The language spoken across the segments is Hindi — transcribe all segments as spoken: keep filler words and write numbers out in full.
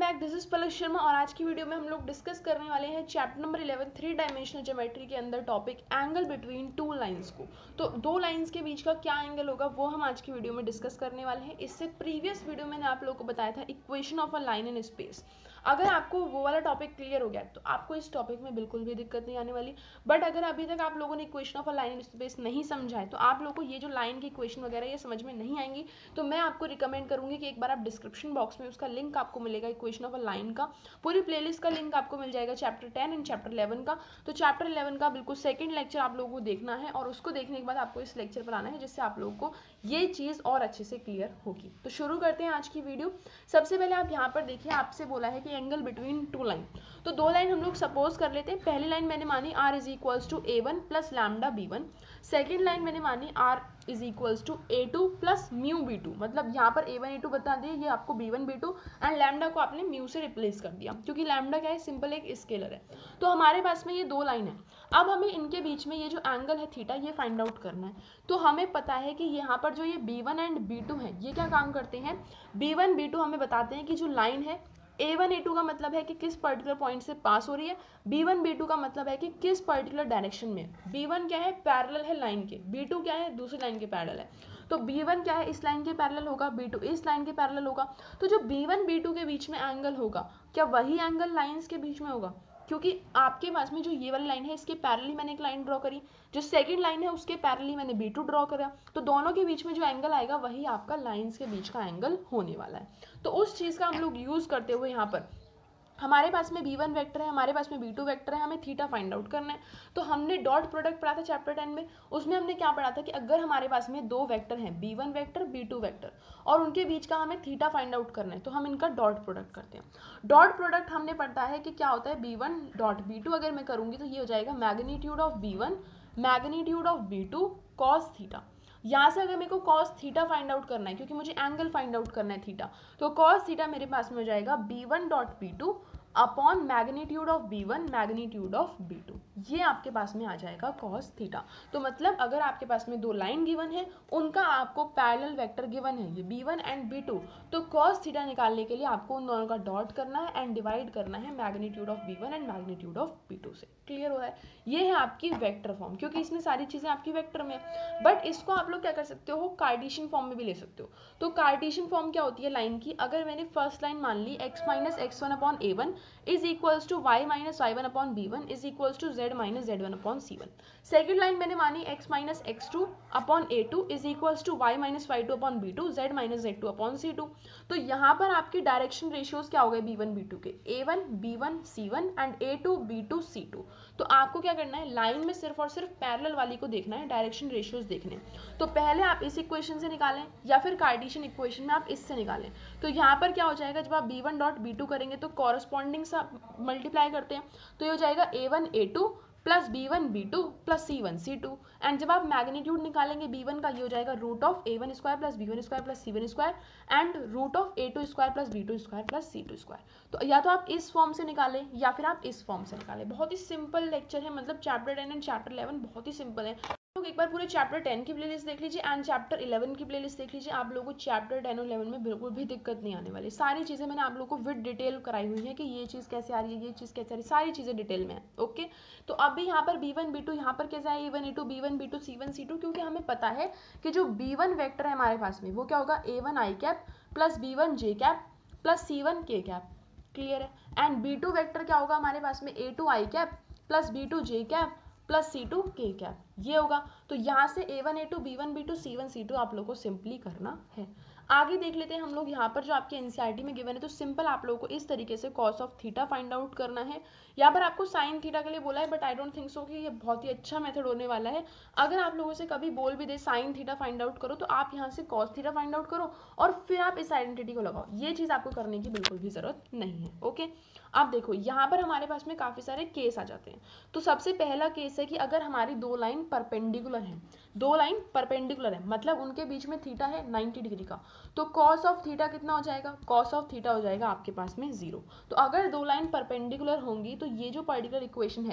Back, this is Palak Sharma और आज की वीडियो में हम लोग डिस्कस करने वाले हैं chapter number eleven three dimensional geometry के अंदर topic angle between two lines को। तो दो लाइंस के बीच का क्या एंगल होगा वो हम आज की वीडियो में डिस्कस करने वाले हैं। इससे प्रीवियस वीडियो मैंने आप लोगों को बताया था equation of a line in space. अगर आपको वो वाला टॉपिक क्लियर हो गया तो आपको इस टॉपिक में बिल्कुल भी दिक्कत नहीं आने वाली। बट अगर अभी तक आप लोगों ने equation of a line in space नहीं समझा है तो आप लोगों को ये जो लाइन की इक्वेशन वगैरह ये समझ में नहीं आएंगी, तो मैं आपको रिकमेंड करूंगी कि एक बार आप डिस्क्रिप्शन बॉक्स में उसका लिंक आपको मिलेगा इक्वेशन ऑफ अ लाइन का, पूरी प्लेलिस्ट का लिंक आपको मिल जाएगा chapter ten and chapter eleven का। तो चैप्टर इलेवन का बिल्कुल सेकंड लेक्चर आप लोगों को देखना है और उसको देखने के बाद आपको इस लेक्चर पर आना है, जिससे आप लोगों को ये चीज़ और अच्छे से क्लियर होगी। तो शुरू करते हैं आज की वीडियो। सबसे पहले आप यहाँ पर देखिए, आपसे बोला है कि एंगल बिटवीन टू लाइन। तो दो लाइन हम लोग सपोज कर लेते हैं। पहली लाइन मैंने मानी r is equals to a one plus lambda b one. Second line मैंने मानी r is equals to a two plus mu b two. मतलब यहाँ पर ए वन ए टू बता दिए, ये आपको b one b two and lambda को आपने म्यू से रिप्लेस कर दिया, क्योंकि लैम्डा क्या है, सिंपल एक स्केलर है। तो हमारे पास में ये दो लाइन है। अब हमें इनके बीच में ये जो एंगल है थीटा, ये फाइंड आउट करना है। तो हमें पता है कि यहाँ पर जो ये b one and b two है, ये क्या काम करते हैं, बी वन बी टू हमें बताते हैं कि जो लाइन है ए वन ए टू का मतलब है कि किस पर्टिकुलर पॉइंट से पास हो रही है, बी वन बी टू का मतलब है कि किस पर्टिकुलर डायरेक्शन में। बी वन क्या है, पैरेलल है लाइन के, बी टू क्या है, दूसरी लाइन के पैरेलल है। तो बी वन क्या है, इस लाइन के पैरेलल होगा, बी टू इस लाइन के पैरेलल होगा। तो जो बी वन बी टू के बीच में एंगल होगा, क्या वही एंगल लाइंस के बीच में होगा? क्योंकि आपके पास में जो ये वाली लाइन है, इसके पैरेलली मैंने एक लाइन ड्रॉ करी, जो सेकंड लाइन है उसके पैरेलली मैंने बी टू ड्रॉ करा, तो दोनों के बीच में जो एंगल आएगा वही आपका लाइंस के बीच का एंगल होने वाला है। तो उस चीज़ का हम लोग यूज़ करते हुए यहाँ पर हमारे पास में बी वन वेक्टर है, हमारे पास में बी टू वेक्टर है, हमें थीटा फाइंड आउट करना है। तो हमने डॉट प्रोडक्ट पढ़ा था चैप्टर टेन में। उसमें हमने क्या पढ़ा था कि अगर हमारे पास में दो वेक्टर हैं, b one vector b two vector, और उनके बीच का हमें थीटा फाइंड आउट करना है, तो हम इनका डॉट प्रोडक्ट करते हैं। डॉट प्रोडक्ट हमने पढ़ता है कि क्या होता है, b one dot b two अगर मैं करूँगी तो ये हो जाएगा magnitude of b one magnitude of b two cos theta. यहाँ से अगर मेरे को कॉस थीटा फाइंड आउट करना है, क्योंकि मुझे एंगल फाइंड आउट करना है थीटा, तो कॉस थीटा मेरे पास में हो जाएगा b one dot b two upon magnitude of b one magnitude of b two. ये आपके पास में आ जाएगा कॉस थीटा। तो मतलब अगर आपके पास में दो लाइन गिवन है, उनका आपको पैरेलल वेक्टर गिवन है, ये b one and b two, तो कॉस थीटा निकालने के लिए आपको उन दोनों का डॉट करना है एंड डिवाइड करना है magnitude of b one and magnitude of b two से। क्लियर हो रहा है? ये है आपकी वेक्टर फॉर्म, क्योंकि इसमें सारी चीज़ें आपकी वेक्टर में। बट इसको आप लोग क्या कर सकते हो, कार्टेशियन फॉर्म में भी ले सकते हो। तो कार्टेशियन फॉर्म क्या होती है लाइन की, अगर मैंने फर्स्ट लाइन मान ली x minus x one upon a one is equals to y minus y one upon b one is equals to z minus z one upon c one. Second line मैंने मानी x minus x two upon a two is equals to y minus y two upon b two z minus z two upon c two. तो यहाँ पर आपके डायरेक्शन रेशियोज क्या हो गए बी वन बी टू के, a one b one c one and a two b two c two. तो आपको क्या करना है, लाइन में सिर्फ और सिर्फ पैरेलल वाली को देखना है, डायरेक्शन रेशियोज देखने। तो पहले आप इस इक्वेशन से निकालें या फिर कार्टेशियन इक्वेशन में आप इससे निकालें। तो यहाँ पर क्या हो जाएगा, जब आप b one dot b two करेंगे तो कॉरस्पॉन्डिंग सा मल्टीप्लाई करते हैं, तो ये हो जाएगा a one a two plus b one b two plus c one c two. And जब आप मैग्नीट्यूड निकालेंगे बी वन का, ये हो जाएगा root of a one square plus b one square plus c one square and root of a two square plus b two square plus c two square. तो या तो आप इस फॉर्म से निकालें या फिर आप इस फॉर्म से निकालें। बहुत ही सिंपल लेक्चर है, मतलब chapter ten and chapter eleven बहुत ही सिंपल है। लोग एक बार पूरे चैप्टर टेन की प्लेलिस्ट देख लीजिए एंड चैप्टर इलेवन की प्लेलिस्ट देख लीजिए। आप लोगों को चैप्टर टेन और इलेवन में बिल्कुल भी दिक्कत नहीं आने वाली। सारी चीज़ें मैंने आप लोगों को विद डिटेल कराई हुई है कि ये चीज़ कैसे आ रही है, ये चीज़ कैसे आ रही है, सारी चीज़ें डिटेल में है। ओके, तो अब भी यहाँ पर बी वन बी टू यहाँ पर कैसे है, a one a two b one b two c one c two, क्योंकि हमें पता है कि जो बी वन वेक्टर है हमारे पास में वो क्या होगा, a one i cap plus b one j cap plus c one k cap. Clear है? एंड बी टू वेक्टर क्या होगा हमारे पास में, a two i cap plus b two j cap plus c two k cap, ये होगा। तो यहाँ से a one a two b one b two c one c two आप लोगों को सिंपली करना है। आगे देख लेते हैं हम लोग, यहाँ पर जो आपके एनसीईआरटी में गिवन है, तो सिंपल आप लोगों को इस तरीके से cos of theta find out करना है। यहाँ पर आपको साइन थीटा के लिए बोला है, but I don't think so कि ये बहुत ही अच्छा मेथड होने वाला है। अगर आप लोगों से कभी बोल भी दे साइन थीटा फाइंड आउट करो, तो आप यहाँ से कॉस थीटा फाइंड आउट करो और फिर आप इस आइडेंटिटी को लगाओ। ये चीज़ आपको करने की बिल्कुल भी ज़रूरत नहीं है। ओके, अब देखो यहाँ पर हमारे पास में काफ़ी सारे केस आ जाते हैं। तो सबसे पहला केस है कि अगर हमारी दो लाइन परपेंडिकुलर हैं, दो लाइन परपेंडिकुलर है मतलब उनके बीच में थीटा है नाइन्टी डिग्री का, तो कॉस ऑफ थीटा कितना हो जाएगा, कॉस ऑफ थीटा हो जाएगा आपके पास में जीरो। तो अगर दो लाइन परपेंडिकुलर होंगी तो ये जो पर्टिकुलर इक्वेशन है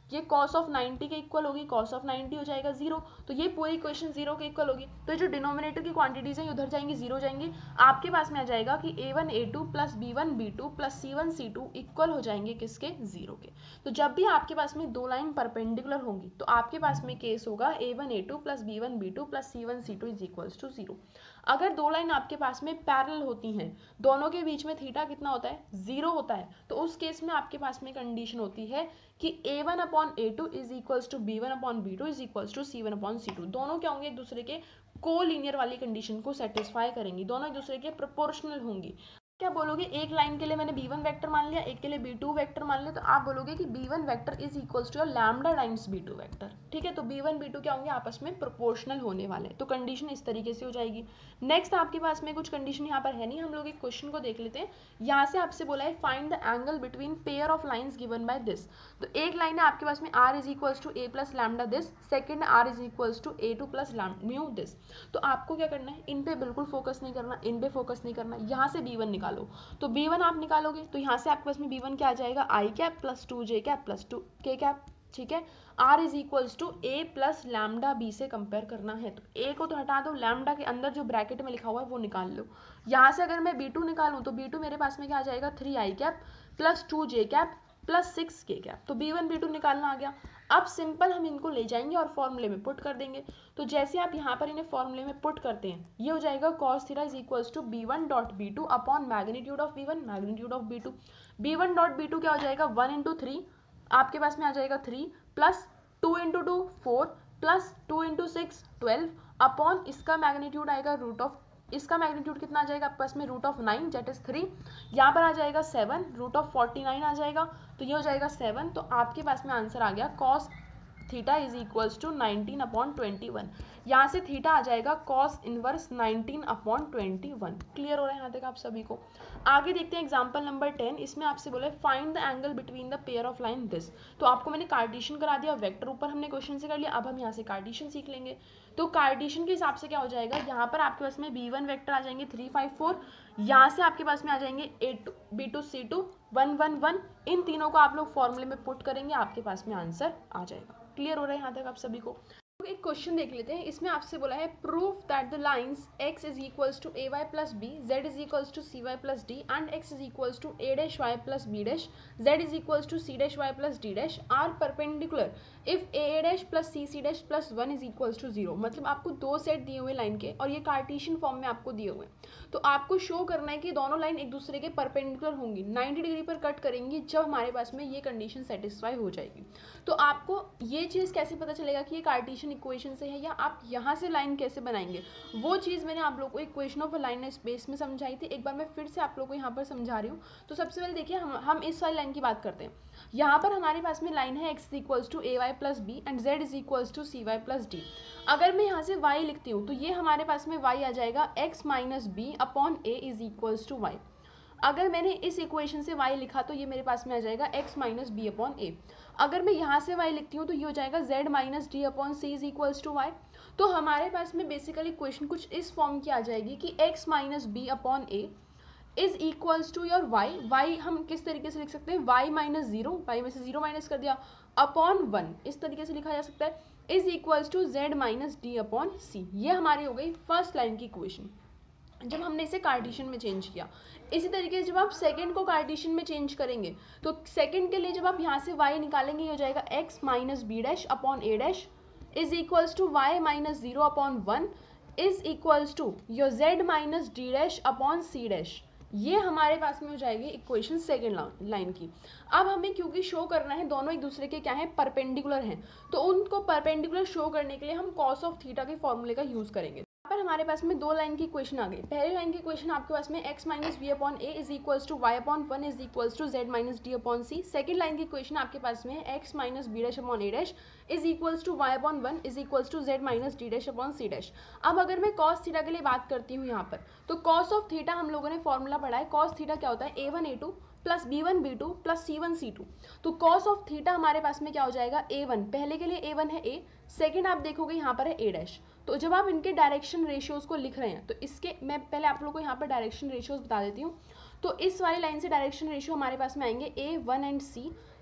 ये कॉस ऑफ नाइन्टी के इक्वल होगी, कॉस ऑफ नाइन्टी हो जाएगा जीरो, तो ये पूरी इक्वेशन जीरो के इक्वल होगी। तो जो डिनोमिनेटर की क्वांटिटीज हैं उधर जाएंगी, जीरो जाएंगी, आपके पास में आ जाएगा कि a one a two plus b one b two plus c one c two equal हो जाएंगे किसके, जीरो के। तो जब भी आपके पास में दो लाइन परपेंडिकुलर होंगी तो आपके पास में केस होगा a one a two plus b one b two plus c one c two is equals to zero. अगर दो लाइन आपके पास में पैरेलल होती हैं, दोनों के बीच में थीटा कितना होता है, जीरो होता है, तो उस केस में आपके पास में कंडीशन होती है कि a one upon a two is equals to b one upon b two is equals to c one upon c two. दोनों क्या होंगे, एक दूसरे के को लीनियर वाली कंडीशन को सेटिस्फाई करेंगी, दोनों एक दूसरे के प्रोपोर्शनल होंगी। क्या बोलोगे, एक लाइन के लिए मैंने बी वन वेक्टर मान लिया, एक के लिए बी टू वेक्टर मान लिया, तो आप बोलोगे कि b one vector is equals to lambda times b two vector. ठीक है, तो बी वन बी टू क्या होंगे, आपस में प्रोपोर्शनल होने वाले, तो कंडीशन इस तरीके से हो जाएगी। नेक्स्ट आपके पास में कुछ कंडीशन यहाँ पर है नहीं, हम लोग एक क्वेश्चन को देख लेते हैं। यहाँ से आपसे बोला है find the angle between pair of lines given by this. तो एक लाइन है आपके पास में r is equals to a plus lambda this, second r is equals to a two plus mu this. तो आपको क्या करना है, इन पे बिल्कुल फोकस नहीं करना, इन पे फोकस नहीं करना, यहाँ से बी वन निकालो। तो बी वन आप निकालोगे तो यहाँ से आपके पास में बी वन क्या आ जाएगा, i cap plus two j cap plus two k cap. ठीक है, r is equals to a plus lambda b से कंपेयर करना है, तो ए को तो हटा दो, लैम्डा के अंदर जो ब्रैकेट में लिखा हुआ है वो निकाल लो। यहाँ से अगर मैं बी टू निकालूँ तो बी टू मेरे पास में क्या आ जाएगा, three i cap plus two j cap plus six k cap. तो बी वन बी टू निकालना आ गया। अब सिंपल हम इनको ले जाएंगे और फॉर्मूले में पुट कर देंगे। तो जैसे आप यहाँ पर इन्हें फॉर्मूले में पुट करते हैं, ये हो जाएगा cos theta is equals to b one dot b two upon magnitude of b one magnitude of b two. B one dot b two क्या हो जाएगा, वन इंटू थ्री आपके पास में आ जाएगा three plus two into two four plus two into six twelve upon इसका मैग्नीट्यूड आएगा रूट ऑफ, इसका मैग्नीट्यूड कितना आ जाएगा आपके पास में, root of nine that is three, यहाँ पर आ जाएगा seven, root of forty nine आ जाएगा, तो ये हो जाएगा सेवन। तो आपके पास में आंसर आ गया cos theta is equals to nineteen upon twenty one. यहाँ से थीटा आ जाएगा cos inverse nineteen upon twenty one. Clear हो रहा है यहाँ तक आप सभी को। आगे देखते हैं एग्जाम्पल नंबर टेन। इसमें आपसे बोला है find the angle between the pair of line this. तो आपको मैंने कार्टेशियन करा दिया, वेक्टर ऊपर हमने क्वेश्चन से कर लिया, अब हम यहाँ से कार्टेशियन सीख लेंगे। तो कार्टेशियन के हिसाब से क्या हो जाएगा, यहाँ पर आपके पास में बी वन वेक्टर आ जाएंगे थ्री फाइव फोर, यहाँ से आपके पास में आ जाएंगे a two b two c two one one one. इन तीनों को आप लोग फॉर्मूले में पुट करेंगे, आपके पास में आंसर आ जाएगा। क्लियर हो रहा है यहाँ तक आप सभी को। एक क्वेश्चन देख लेते हैं। इसमें आपसे बोला है proof that the lines x is equals to a y plus b, z is equals to c y plus d and x is equals to a dash y plus b dash, z is equals to c dash y plus d dash are perpendicular if a a dash plus c c dash plus one is equals to zero. मतलब आपको दो सेट दिए हुए लाइन के और ये कार्टेशियन फॉर्म में आपको दिए हुए, तो आपको शो करना है कि दोनों लाइन एक दूसरे के परपेंडिकुलर होंगी, नाइन्टी डिग्री पर कट करेंगी जब हमारे पास में ये कंडीशन सेटिस्फाई हो जाएगी। तो आपको ये चीज़ कैसे पता चलेगा कि ये कार्टेशियन इक्वेशन से है या आप यहाँ से लाइन कैसे बनाएंगे, वो चीज़ मैंने आप लोग को equation of a line space में समझाई थी। एक बार मैं फिर से आप लोग को यहाँ पर समझा रही हूँ। तो सबसे पहले देखिए, हम हम इस वाली लाइन की बात करते हैं। यहाँ पर हमारे पास में लाइन है x equals to a y plus b and z is equals to c y plus d. अगर मैं यहाँ से y लिखती हूँ तो ये हमारे पास में y आ जाएगा x minus b upon a is equals to y. अगर मैंने इस इक्वेशन से y लिखा तो ये मेरे पास में आ जाएगा x minus b upon a. अगर मैं यहाँ से y लिखती हूँ तो ये हो जाएगा z minus d upon c is equals to y. तो हमारे पास में बेसिकली इक्वेशन कुछ इस फॉर्म की आ जाएगी कि x minus b upon a is equals to your y. Y हम किस तरीके से लिख सकते हैं, वाई माइनस जीरो, वाई में से जीरो माइनस कर दिया, अपॉन वन, इस तरीके से लिखा जा सकता है, is equals to z minus d upon c. ये हमारी हो गई फर्स्ट लाइन की इक्वेशन जब हमने इसे कार्टेशियन में चेंज किया। इसी तरीके से जब आप सेकंड को कार्टेशियन में चेंज करेंगे तो सेकंड के लिए जब आप यहाँ से y निकालेंगे, ये हो जाएगा x minus b dash upon a dash is equals to y minus zero upon one is equals to your z minus d dash upon c dash. ये हमारे पास में हो जाएगी इक्वेशन सेकेंड लाइन की। अब हमें क्योंकि शो करना है दोनों एक दूसरे के क्या है, परपेंडिकुलर हैं, तो उनको परपेंडिकुलर शो करने के लिए हम कॉस ऑफ थीटा के फॉर्मूले का यूज करेंगे। पर हमारे पास में दो लाइन की इक्वेशन आ गई। पहले लाइन की इक्वेशन आपके पास में x minus b upon a is equals to y upon one is equals to z minus d upon c. Second line की इक्वेशन आपके पास में है x minus b dash upon a dash is equals to y upon one is equals to z minus d dash upon c dash. अब अगर मैं कॉस थीटा के लिए बात करती हूँ यहाँ पर, तो कॉस ऑफ थीटा हम लोगों ने फॉर्मूला पढ़ा है। कॉस थीटा क्या होता है, a one a two plus b one b two plus c one c two. तो कॉस ऑफ थीटा हमारे पास में क्या हो जाएगा, ए वन, पहले के लिए ए वन है a, सेकंड आप देखोगे यहाँ पर है ए डैश। तो जब आप इनके डायरेक्शन रेशियोज को लिख रहे हैं तो इसके मैं पहले आप लोगों को यहाँ पर डायरेक्शन रेशियोज बता देती हूँ। तो इस वाली लाइन से डायरेक्शन रेशियो हमारे पास में आएंगे ए वन एंड सी।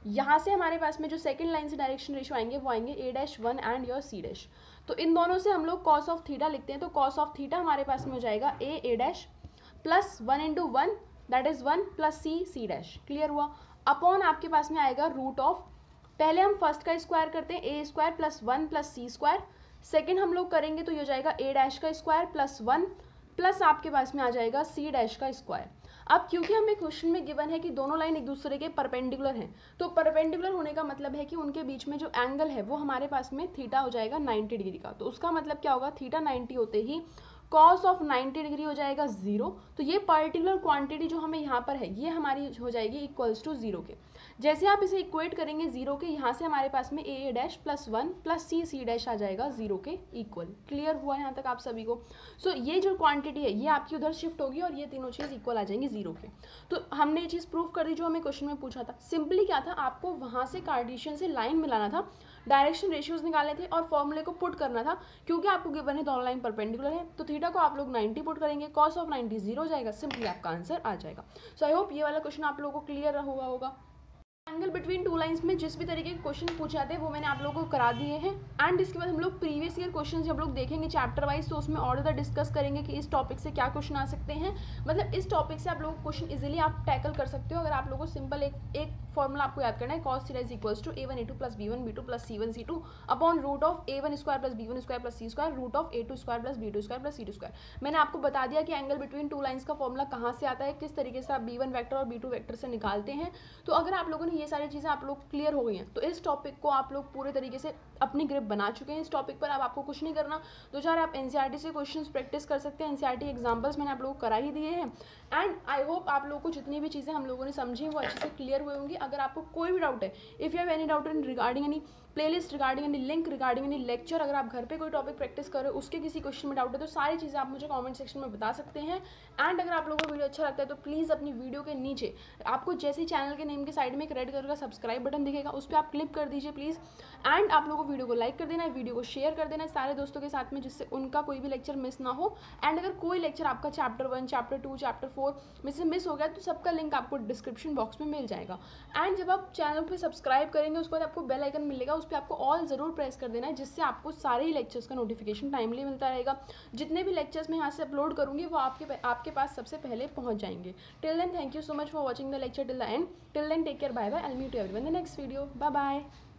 यहाँ से हमारे पास में जो सेकंड लाइन से डायरेक्शन रेशियो आएंगे वो आएंगे a dash one and your c dash. तो इन दोनों से हम लोग कॉस ऑफ थीटा लिखते हैं, तो कॉस ऑफ थीटा हमारे पास में हो जाएगा a a dash plus one into one that is one plus c c dash. Clear हुआ? अपॉन आपके पास में आएगा रूट ऑफ, पहले हम फर्स्ट का स्क्वायर करते हैं a square plus one plus c square, second हम लोग करेंगे तो ये हो जाएगा ए डैश का स्क्वायर प्लस वन प्लस आपके पास में आ जाएगा सी डैश का स्क्वायर। अब क्योंकि हमें क्वेश्चन में गिवन है कि दोनों लाइन एक दूसरे के परपेंडिकुलर हैं, तो परपेंडिकुलर होने का मतलब है कि उनके बीच में जो एंगल है वो हमारे पास में थीटा हो जाएगा नाइन्टी डिग्री का। तो उसका मतलब क्या होगा, थीटा नाइन्टी होते ही कॉस ऑफ नाइन्टी डिग्री हो जाएगा जीरो। तो ये पर्टिकुलर क्वांटिटी जो हमें यहाँ पर है ये हमारी हो जाएगी इक्वल्स टू जीरो के। जैसे आप इसे इक्वेट करेंगे जीरो के, यहाँ से हमारे पास में a a dash plus one plus c c dash आ जाएगा जीरो के इक्वल। क्लियर हुआ यहाँ तक आप सभी को? सो so, ये जो क्वांटिटी है ये आपकी उधर शिफ्ट होगी और ये तीनों चीज़ इक्वल आ जाएंगी जीरो के। तो हमने ये चीज़ प्रूव कर दी जो हमें क्वेश्चन में पूछा था। सिंपली क्या था, आपको वहाँ से कार्टेशियन से लाइन मिलाना था, डायरेक्शन रेशियोज निकालने थे और फॉर्मूले को पुट करना था। क्योंकि आपको गिवन है दोनों लाइन परपेंडिकुलर है, तो थीटा को आप लोग नाइन्टी पुट करेंगे, कॉस ऑफ नाइन्टी जीरो हो जाएगा, सिंपली आपका आंसर आ जाएगा। सो आई होप ये वाला क्वेश्चन आप लोगों को क्लियर हुआ होगा। एंगल बिटवीन टू लाइंस में जिस भी तरीके के क्वेश्चन पूछे जाते हैं वो मैंने आप लोगों को करा दिए हैं। एंड इसके बाद हम लोग प्रीवियस ईयर क्वेश्चन जब लोग देखेंगे चैप्टर वाइज, तो उसमें और ज़्यादा डिस्कस करेंगे कि इस टॉपिक से क्या क्वेश्चन आ सकते हैं। मतलब इस टॉपिक से आप लोगों को क्वेश्चन इजीली आप टैकल कर सकते हो अगर आप लोगों को सिंपल एक एक फॉर्मूला आपको याद करना है, cos theta is equals to a one a two plus b one b two plus c one c two upon root of a one square plus b one square plus c square root of a two square plus b two square plus c two square. मैंने आपको बता दिया कि एंगल बिटवीन टू लाइंस का फॉर्मूला कहाँ से आता है, किस तरीके से आप बी वन वैक्टर और बी टू वैक्टर से निकालते हैं। तो अगर आप लोगों ने ये सारी चीज़ें आप लोग क्लियर हो गई हैं तो इस टॉपिक को आप लोग पूरे तरीके से अपनी ग्रिप बना चुके हैं। इस टॉपिक पर अब आपको कुछ नहीं करना, दो चार आप एनसीईआरटी से क्वेश्चंस प्रैक्टिस कर सकते हैं। एनसीईआरटी एग्जांपल्स मैंने आप लोगों को करा ही दिए हैं। एंड आई होप आप लोगों को जितनी भी चीज़ें हम लोगों ने समझी वो अच्छे से क्लियर हुए होंगी। अगर आपको कोई भी डाउट है, if you have any doubt in regarding any playlist, regarding any link, regarding any lecture, अगर आप घर पे कोई टॉपिक प्रैक्टिस कर रहे हो उसके किसी क्वेश्चन में डाउट है तो सारी चीज़ें आप मुझे कमेंट सेक्शन में बता सकते हैं। एंड अगर आप लोगों को वीडियो अच्छा लगता है तो प्लीज़ अपनी वीडियो के नीचे आपको जैसे ही चैनल के नेम के साइड में एक रेड कलर का सब्सक्राइब बटन दिखेगा उस पर आप क्लिक कर दीजिए प्लीज़। एंड आप लोगों को वीडियो को लाइक कर देना है, वीडियो को शेयर कर देना है सारे दोस्तों के साथ में, जिससे उनका कोई भी लेक्चर मिस ना हो। एंड अगर कोई लेक्चर आपका chapter one, chapter two, chapter four में से मिस हो गया तो सबका लिंक आपको डिस्क्रिप्शन बॉक्स में मिल जाएगा। एंड जब आप चैनल पर सब्सक्राइब करेंगे उसके बाद आपको बेल आइकन मिलेगा, उस पर आपको ऑल ज़रूर प्रेस कर देना है, जिससे आपको सारे ही लेक्चर्स का नोटिफिकेशन टाइमली मिलता रहेगा। जितने भी लेक्चर्स मैं यहाँ से अपलोड करूँगी वो आपके आपके पास सबसे पहले पहुँच जाएंगे। Till then thank you so much for watching the lecture till the end. Till then take care, bye bye, I will meet you everyone in the next video, bye bye.